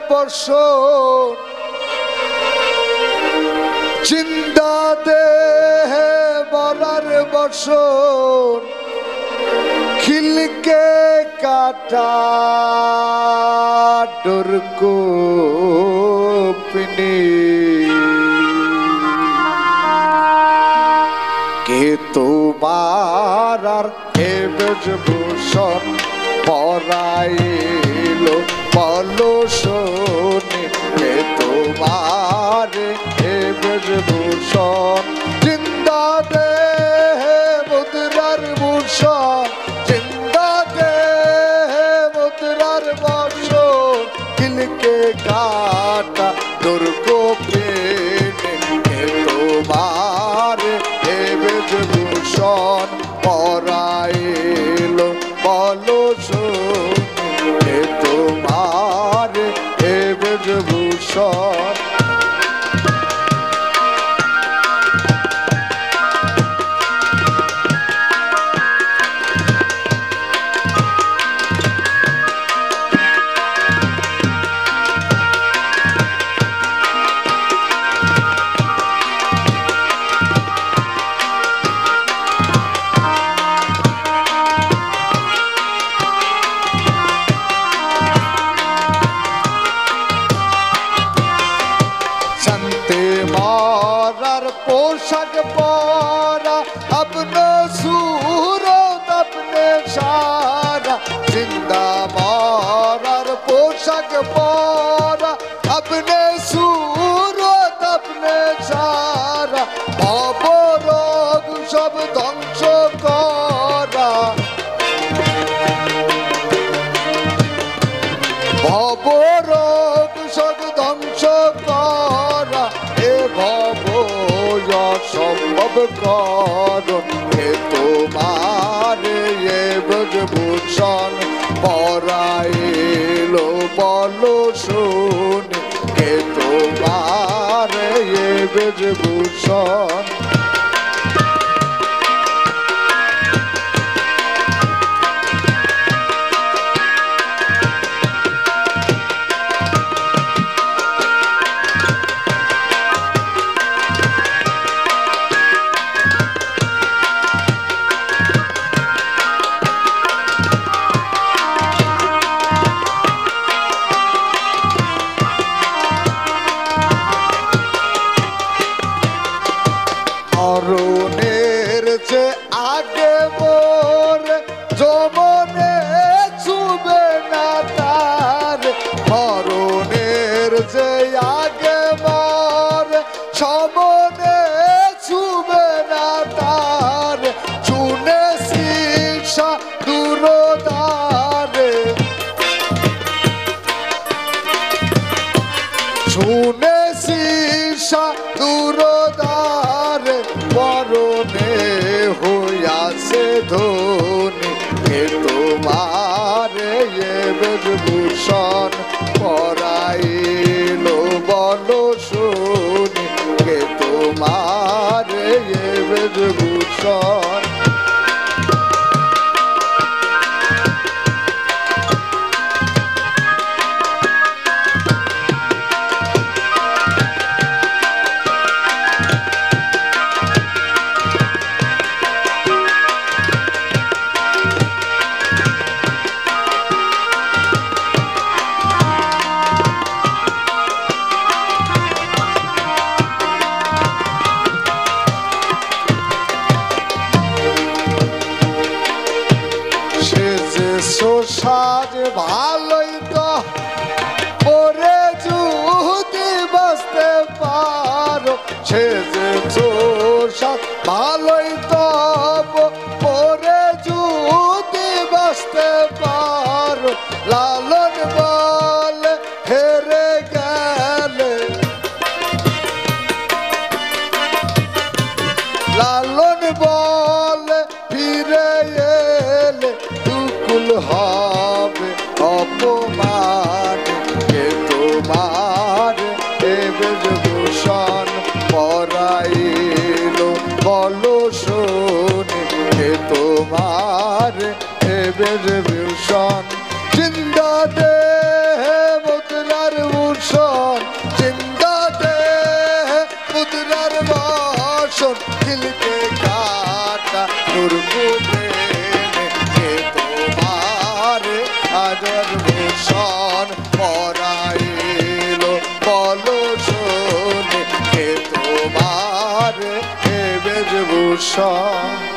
বর্ষণ জিন্দা দেহে বরার বর্ষণ খিলকে কাটা ডরকো পিনি কে তোমার আর হে ব্রজভূষণ পরাইলো বলো শোনে কে তোমার হে ব্রজভূষণ জিন্দা দেহে মুদ্রার ভূষণ জিন্দা দেহে মুদ্রার বর্ষণ খিলকে কাটা দুর্গো প্রেমে কে তোমার হে ব্রজভূষণ পরাইলো বলো শোনে তোমার হে ব্রজভূষণ मारार पोशाक परा अपने सूरत अपने शारा जिंदा मारार पोशाक परा अपने सूरत अपने शारा अबरोग सब ध्वंस करा अबरोग सब ध्वंस करा সম্ভব করুন হে তোমার এ ব্রজভূষণ পরাইলো বলো শুনে হে তোমার এ ব্রজভূষণ মরণের যে আগে মোর যমনে ছুবে না তার মরণের যে আগে মোর সমনে ছুবে না তার চুনে শিক্ষা দূরদারে চুনে শিক্ষা দূরদারে মরণে হইয়াছে ধনী হে তোমার এ ব্রজভূষণ পরাইলো বলো শুনি হে তোমার এ ব্রজভূষণ সাজ ভালোই তো ওরে যদি বাঁচতে পারো সে যে সাজ ভালোই তো ওরে যদি বাঁচতে পারো লালন বলে হেরে গেলে লালন বলে ফিরে এলে দুকুল হবে অপমান কে তোমার এ ব্রজভূষণ পরাইলো বলো শোনে কে তোমার এ ব্রজভূষণ জিন্দা দেহে মুদ্রার দর্শন দিলকে কাটা নূর মুবেনে কে তোমার আদর ভূষণ পরাইলো বলো শোনে কে তোমার এ বেশ ভূষণ।